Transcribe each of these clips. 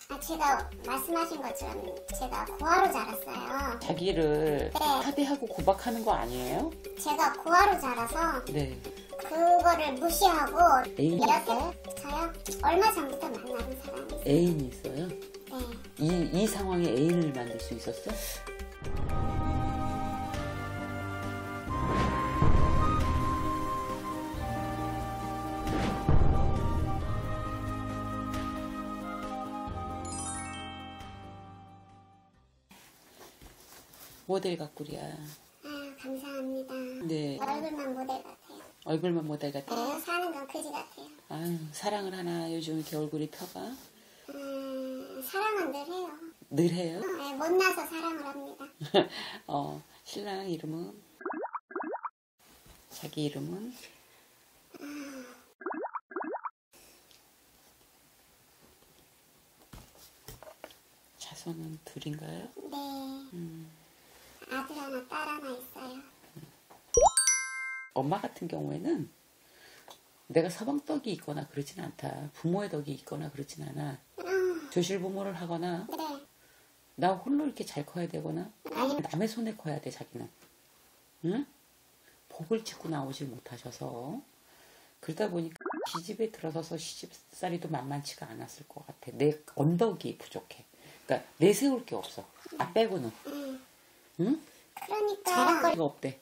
제가 말씀하신 것처럼 제가 고아로 자랐어요. 자기를 네. 하대하고 구박하는 거 아니에요? 제가 고아로 자라서 네. 그거를 무시하고 애인이 있어요? 저요? 얼마 전부터 만나는 사람이 있어요. 애인이 있어요? 네. 이 상황에 애인을 만들 수 있었어? 모델 가꾸리야. 감사합니다. 네. 얼굴만 모델 같아요. 얼굴만 모델 같아? 사는 건 그지 같아요. 아유, 사랑을 하나 요즘 이렇게 얼굴이 펴가? 사랑은 늘 해요. 늘 해요? 네, 못나서 사랑을 합니다. 신랑 이름은? 자기 이름은? 자손은 둘인가요? 네. 아들 하나, 딸 하나 있어요. 엄마 같은 경우에는 내가 서방떡이 있거나 그러진 않다. 부모의 덕이 있거나 그러진 않아. 조실부모를 하거나 네. 나 홀로 이렇게 잘 커야 되거나 남의 손에 커야 돼 자기는. 응? 복을 짓고 나오질 못하셔서 그러다 보니까 시집에 들어서서 시집살이도 만만치가 않았을 것 같아. 내 언덕이 부족해. 그러니까 내세울 게 없어. 나 빼고는. 응? 그러니까 자랑거리가 없대.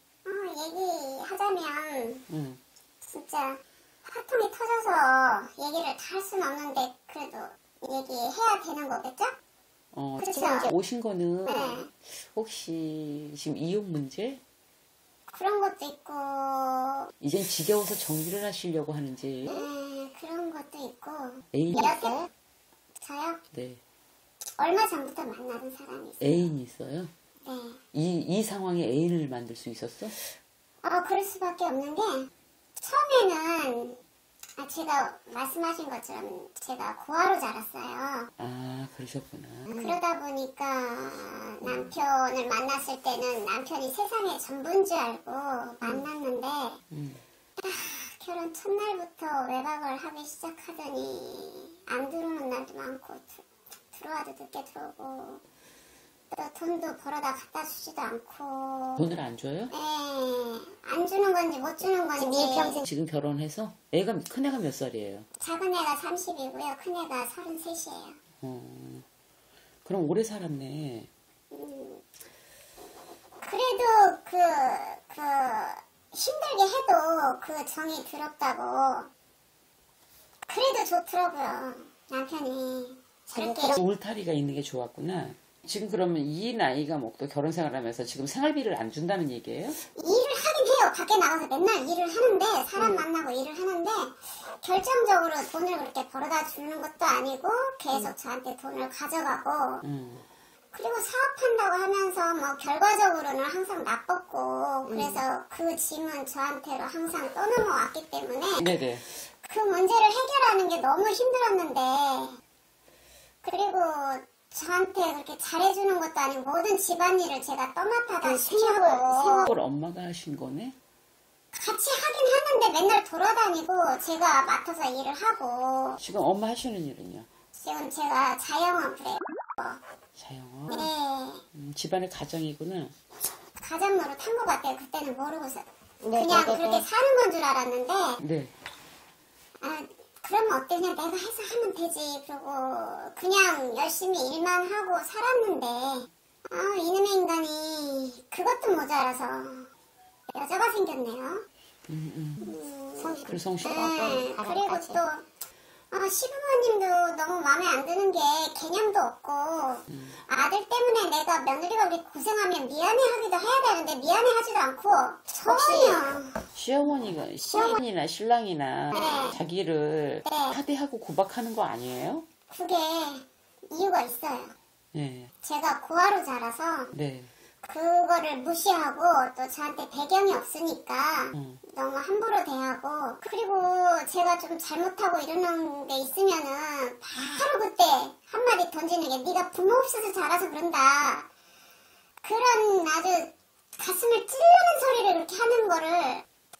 얘기하자면 진짜 화통이 터져서 얘기를 다 할 수는 없는데 그래도 얘기해야 되는 거겠죠? 그렇죠? 지금 오신 거는 네. 혹시 지금 이혼 문제? 그런 것도 있고 이젠 지겨워서 정리를 하시려고 하는지. 그런 것도 있고 애인이 있어요? 저요? 네. 얼마 전부터 만나는 사람이 있어요. 애인이 있어요? 네. 이 상황에 애인을 만들 수 있었어? 그럴 수밖에 없는 게 처음에는 제가 말씀하신 것처럼 제가 고아로 자랐어요. 아, 그러셨구나. 그러다 보니까 남편을 만났을 때는 남편이 세상의 전부인 줄 알고 만났는데 결혼 첫날부터 외박을 하기 시작하더니 안 들어오는 날도 많고 들어와도 늦게 들어오고 또 돈도 벌어다 갖다 주지도 않고. 돈을 안 줘요? 네, 안 주는 건지 못 주는 건지. 지금 결혼해서? 큰애가 몇 살이에요? 작은 애가 30이고요. 큰 애가 33이에요. 그럼 오래 살았네. 그래도 힘들게 해도 그 정이 더럽다고. 그래도 좋더라고요. 남편이. 그렇게. 울타리가 있는 게 좋았구나. 지금 그러면 이 나이가 먹고 결혼 생활하면서 지금 생활비를 안 준다는 얘기예요? 일을 하긴 해요. 밖에 나가서 맨날 일을 하는데 사람 만나고 일을 하는데 결정적으로 돈을 그렇게 벌어다 주는 것도 아니고 계속 저한테 돈을 가져가고 그리고 사업한다고 하면서 뭐 결과적으로는 항상 나빴고 그래서 그 짐은 저한테로 항상 떠넘어왔기 때문에 네네. 그 문제를 해결하는 게 너무 힘들었는데 그리고 저한테 그렇게 잘해주는 것도 아니고 모든 집안일을 제가 떠맡아다 시키고 그걸 엄마가 하신 거네? 같이 하긴 하는데 맨날 돌아다니고 제가 맡아서 일을 하고 지금 엄마 하시는 일은요? 지금 제가 자영업을 해요. 자영업? 네. 집안의 가정이구나. 가정노릇 한 것 같아요. 그때는 모르고서 그냥 그렇게 사는 건 줄 알았는데 네. 그러면 어때? 그냥 내가 해서 하면 되지. 그러고 그냥 열심히 일만 하고 살았는데 이놈의 인간이 그것도 모자라서 여자가 생겼네요. 불성실. 그리고 또 시부모님도 너무 마음에 안 드는 게 개념도 없고 아들 때문에 내가 며느리가 우리 고생하면 미안해하기도 해야 되는데 미안해하지도 않고 전혀. 시어머니나 신랑이나 네. 자기를 네. 하대하고 구박하는 거 아니에요? 그게 이유가 있어요. 네. 제가 고아로 자라서 네. 그거를 무시하고 또 저한테 배경이 없으니까 너무 함부로 대하고 그리고 제가 좀 잘못하고 이러는 게 있으면은 바로 그때 한마디 던지는 게 네가 부모 없어서 자라서 그런다. 그런 아주 가슴을 찔르는 소리를 그렇게 하는 거를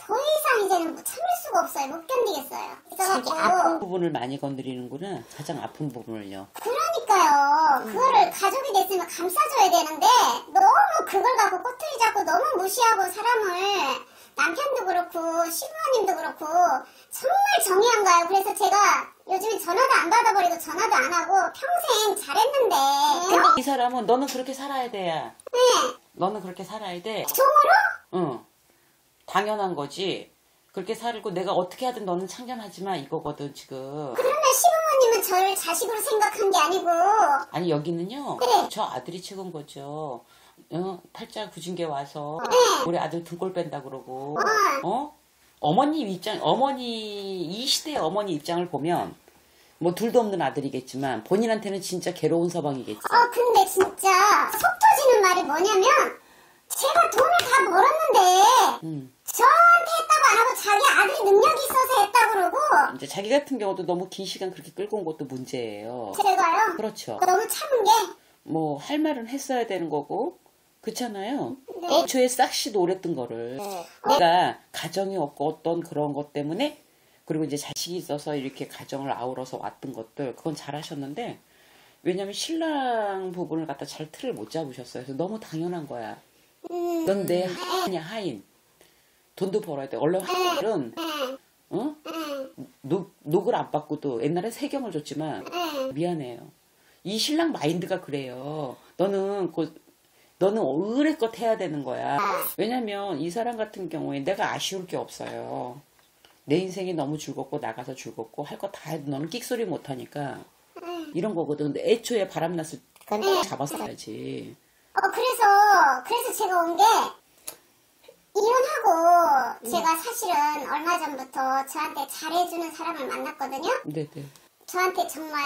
더 이상 이제는 참을 수가 없어요. 못 견디겠어요. 자기 아픈 부분을 많이 건드리는구나. 가장 아픈 부분을요. 그러니까요. 그거를 가족이 됐으면 감싸줘야 되는데 너무 그걸 갖고 꼬투리 잡고 너무 무시하고 사람을 남편도 그렇고 시부모님도 그렇고 정말 정의한 거예요. 그래서 제가 요즘에 전화도 안 받아버리고 전화도 안 하고 평생 잘했는데 근데 이 사람은 너는 그렇게 살아야 돼야. 네. 너는 그렇게 살아야 돼. 종으로? 응. 당연한 거지. 그렇게 살고 내가 어떻게 하든 너는 참견하지 마 이거거든 지금. 그러면 시부모님은 저를 자식으로 생각한 게 아니고 아니 여기는요. 네. 저 아들이 찍은 거죠. 팔자 굳은 게 와서 네. 우리 아들 등골 뺀다 그러고. 어머니 입장, 이 시대의 어머니 입장을 보면 뭐 둘도 없는 아들이겠지만 본인한테는 진짜 괴로운 서방이겠지. 근데 진짜 속 터지는 말이 뭐냐면 제가 돈을 다 벌었는데 저한테 했다고 안 하고 자기 아들이 능력이 있어서 했다 그러고 이제 자기 같은 경우도 너무 긴 시간 그렇게 끌고 온 것도 문제예요. 제가요? 그렇죠. 너무 참은 게 뭐 할 말은 했어야 되는 거고 그렇잖아요. 네. 애초에 싹시 노랬던 거를 내가 가정이 없고 어떤 그런 것 때문에 그리고 이제 자식이 있어서 이렇게 가정을 아우러서 왔던 것들 그건 잘하셨는데 왜냐면 신랑 부분을 갖다 잘 틀을 못 잡으셨어요. 그래서 너무 당연한 거야. 넌 내 하인이야 하인. 돈도 벌어야 돼. 원래 하인들은 녹을 안 받고도 옛날에 세경을 줬지만 미안해요. 이 신랑 마인드가 그래요. 너는 의뢰껏 해야 되는 거야. 왜냐면 이 사람 같은 경우에 내가 아쉬울 게 없어요. 내 인생이 너무 즐겁고 나가서 즐겁고 할 거 다 해도 너는 끽소리 못하니까 이런 거거든. 근데 애초에 바람났을 때 잡았어야지. 그래서 제가 온 게 이혼하고 제가 사실은 얼마 전부터 저한테 잘해주는 사람을 만났거든요. 네네. 저한테 정말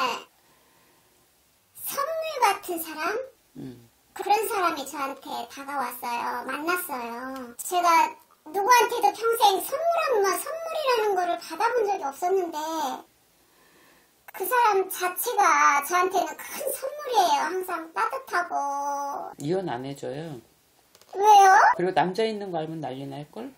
선물 같은 사람? 그런 사람이 저한테 다가왔어요. 만났어요. 제가 누구한테도 평생 선물이라는 거를 받아본 적이 없었는데 그 사람 자체가 저한테는 큰 선물이에요. 항상 따뜻하고. 이혼 안 해줘요. 왜요? 그리고 남자 있는 거 알면 난리 날걸?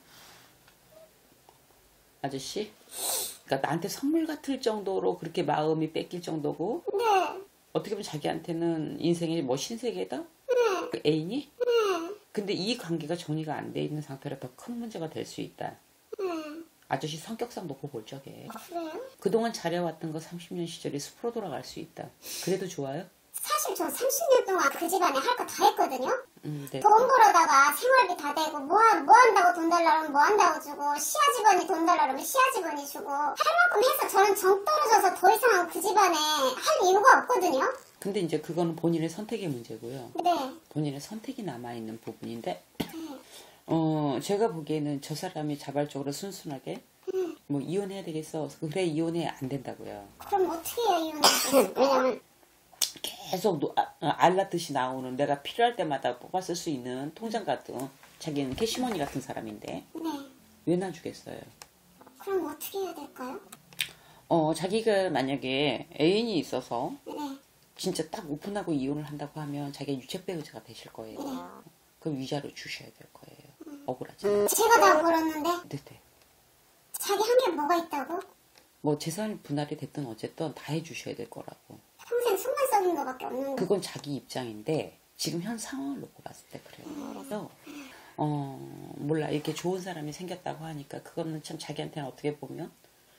아저씨? 그러니까 나한테 선물 같을 정도로 그렇게 마음이 뺏길 정도고 네. 어떻게 보면 자기한테는 인생의 뭐 신세계다? 그 애인이? 근데 이 관계가 정리가 안 돼 있는 상태라 더 큰 문제가 될 수 있다. 아저씨 성격상 놓고 볼 적에. 그래요? 그동안 잘해왔던 거 30년 시절이 숲으로 돌아갈 수 있다. 그래도 좋아요? 사실 저 30년 동안 그 집안에 할 거 다 했거든요. 네. 돈 벌어다가 생활비 다 대고 뭐 한다고 돈 달라 그러면 뭐 한다고 주고 시아집안이 돈 달라 그러면 시아집안이 주고 할 만큼 해서 저는 정 떨어져서 더 이상 그 집안에 할 이유가 없거든요. 근데 이제 그거는 본인의 선택의 문제고요. 네. 본인의 선택이 남아있는 부분인데 제가 보기에는 저 사람이 자발적으로 순순하게 뭐 이혼해야 되겠어. 그래 이혼해 안 된다고요. 그럼 어떻게 해요 이혼을? 왜냐면 계속 알라듯이 나오는 내가 필요할 때마다 뽑아 쓸 수 있는 통장 같은 자기는 캐시머니 같은 사람인데 네. 왜 놔주겠어요? 그럼 어떻게 해야 될까요? 자기가 만약에 애인이 있어서 네. 진짜 딱 오픈하고 이혼을 한다고 하면 자기가 유책배우자가 되실 거예요. 그럼 위자료 주셔야 될 거예요. 억울하지만. 제가 다 벌었는데 네네. 자기 한 게 뭐가 있다고? 뭐 재산 분할이 됐든 어쨌든 다 해주셔야 될 거라고. 평생 숨만 썩인 거밖에 없는데. 그건 자기 입장인데 지금 현 상황을 놓고 봤을 때 그래요. 그래서 몰라 이렇게 좋은 사람이 생겼다고 하니까 그거는 참 자기한테는 어떻게 보면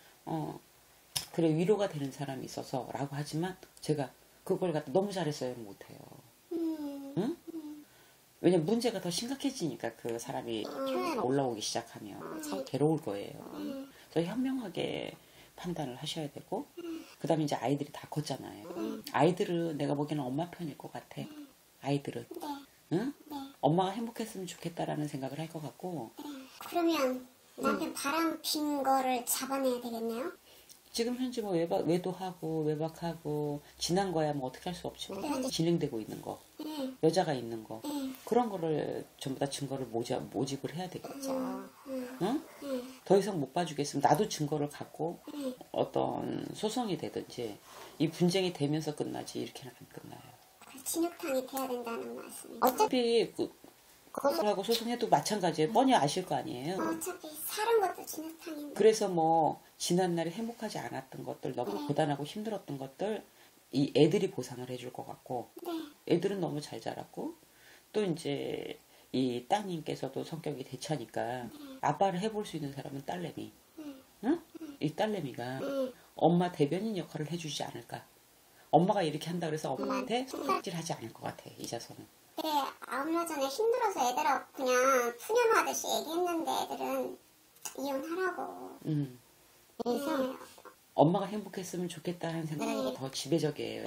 그래 위로가 되는 사람이 있어서 라고 하지만 제가 그걸 갖다 너무 잘했어요 못해요. 응? 왜냐면 문제가 더 심각해지니까 그 사람이 올라오기 시작하면 참 괴로울 거예요. 그래서 현명하게 판단을 하셔야 되고 그 다음에 이제 아이들이 다 컸잖아요. 아이들은 내가 보기에는 엄마 편일 것 같아. 아이들은. 응? 엄마가 행복했으면 좋겠다라는 생각을 할 것 같고. 그러면 남편 바람 핀 거를 잡아내야 되겠네요? 지금 현재 뭐 외도하고 외박하고 지난 거야 뭐 어떻게 할 수 없지만 진행되고 있는 거. 여자가 있는 거. 그런 거를 전부 다 증거를 모집을 해야 되겠죠. 응? 더 이상 못 봐주겠으면 나도 증거를 갖고 어떤 소송이 되든지 이 분쟁이 되면서 끝나지 이렇게는 안 끝나요. 진흙탕이 돼야 된다는 말씀이죠. 어차피 고소하고 소송해도 마찬가지예요. 뻔히 아실 거 아니에요. 어차피 사는 것도 진흙탕인데. 그래서 뭐 지난날에 행복하지 않았던 것들, 너무 고단하고 힘들었던 것들 이 애들이 보상을 해줄 것 같고, 네. 애들은 너무 잘 자랐고, 또 이제 이 따님께서도 성격이 대차니까 아빠를 해볼 수 있는 사람은 딸내미. 응? 이 딸내미가 엄마 대변인 역할을 해주지 않을까. 엄마가 이렇게 한다 그래서 엄마한테 손가락질하지 않을 것 같아, 이 자손은. 네, 얼마 전에 힘들어서 애들하고 그냥 푸념하듯이 얘기했는데 애들은 이혼하라고. 그래서 엄마가 행복했으면 좋겠다 하는 생각이 더 지배적이에요.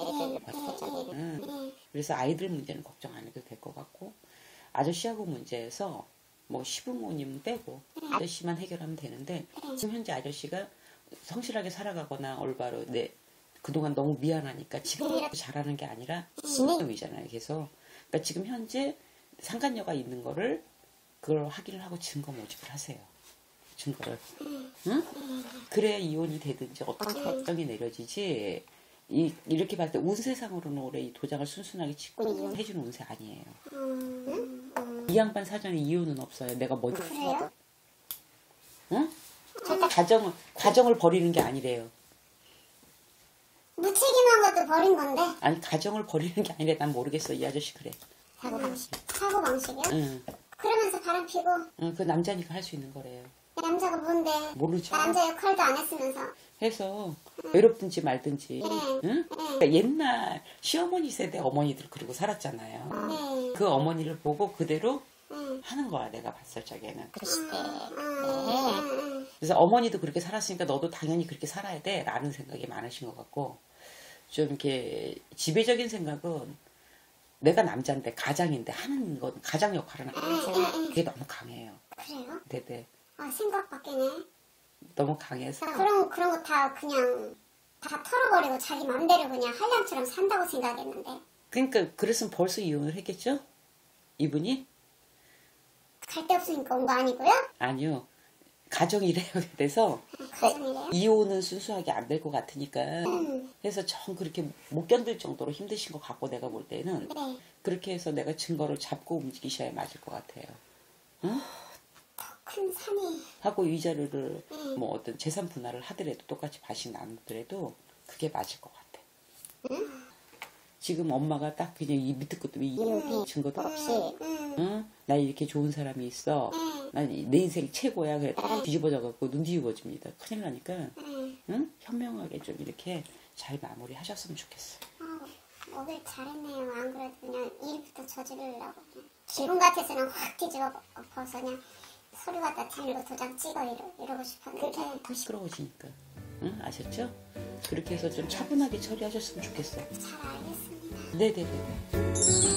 그래서 아이들 문제는 걱정 안 해도 될 것 같고, 아저씨하고 문제에서 뭐 시부모님 빼고 아저씨만 해결하면 되는데, 지금 현재 아저씨가 성실하게 살아가거나 올바로 그동안 너무 미안하니까 지금 잘하는 게 아니라 진행이잖아요. 그래서 그러니까 지금 현재 상간녀가 있는 거를 그걸 확인을 하고 증거 모집을 하세요. 증거를. 응? 그래야 이혼이 되든지 어떤 결정이 내려지지. 이렇게 봤을 때 운세상으로는 올해 이 도장을 순순하게 치고 해주는 운세 아니에요. 이 양반 사전에 이혼은 없어요. 내가 먼저. 그래요? 응? 가정을 버리는 게 아니래요. 무책임한 것도 버린 건데. 아니 가정을 버리는 게 아니래. 난 모르겠어. 이 아저씨 그래. 사고방식이요? 응. 그러면서 바람 피고. 응, 그 남자니까 할 수 있는 거래요. 남자가 뭔데? 모르죠. 남자 역할도 안 했으면서. 해서 외롭든지 말든지. 응? 그러니까 옛날 시어머니 세대 어머니들 그러고 살았잖아요. 네. 그 어머니를 보고 그대로 하는 거야. 내가 봤을 적에는. 그래서 어머니도 그렇게 살았으니까 너도 당연히 그렇게 살아야 돼 라는 생각이 많으신 것 같고, 좀 이렇게 지배적인 생각은 내가 남자인데 가장인데 하는 건 가장 역할은 아니고 그게 너무 강해요. 그래요? 네네. 생각 바뀌네. 너무 강해서. 그런 거 다 그냥 다 털어버리고 자기 맘대로 그냥 한량처럼 산다고 생각했는데. 그러니까 그랬으면 벌써 이혼을 했겠죠? 이분이? 갈 데 없으니까 온 거 아니고요? 아니요. 가정이래요. 그래서 가정이래요? 이혼은 순수하게 안 될 것 같으니까 해서 전 그렇게 못 견딜 정도로 힘드신 것 같고, 내가 볼 때는 네. 그렇게 해서 내가 증거를 잡고 움직이셔야 맞을 것 같아요. 응? 큰 산이. 하고 위자료를 뭐 어떤 재산 분할을 하더라도 똑같이 밭이 나누더라도 그게 맞을 것 같아. 지금 엄마가 딱 그냥 이 밑에 것도 증거도 없이 응? 나 이렇게 좋은 사람이 있어. 난 내 인생 최고야. 그래 뒤집어져 갖고 눈 뒤집어집니다. 큰일 나니까 응? 현명하게 좀 이렇게 잘 마무리 하셨으면 좋겠어. 오길 잘했네요. 안 그래도 그냥 일부터 저지르려고. 기분 같아서는 확 뒤집어서 그냥 서류 갖다 들고 도장 찍어 이러고 싶었는데. 시끄러워지니까. 응? 아셨죠? 그렇게 해서 좀 차분하게 처리하셨으면 좋겠어. 잘 알겠습니다. 네네네.